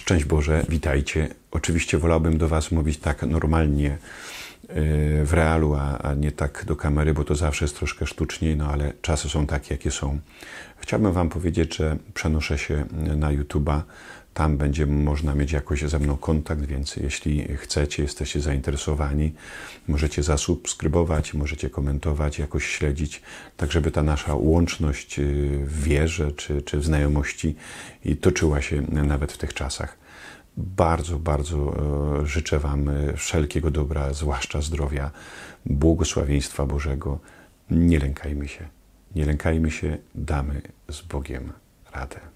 Szczęść Boże, witajcie. Oczywiście wolałbym do Was mówić tak normalnie, w realu, a nie tak do kamery, bo to zawsze jest troszkę sztuczniej, no ale czasy są takie, jakie są. Chciałbym Wam powiedzieć, że przenoszę się na YouTube'a. Tam będzie można mieć jakoś ze mną kontakt, więc jeśli chcecie, jesteście zainteresowani, możecie zasubskrybować, możecie komentować, jakoś śledzić, tak żeby ta nasza łączność w wierze czy w znajomości i toczyła się nawet w tych czasach. Bardzo, bardzo życzę Wam wszelkiego dobra, zwłaszcza zdrowia, błogosławieństwa Bożego. Nie lękajmy się. Nie lękajmy się, damy z Bogiem radę.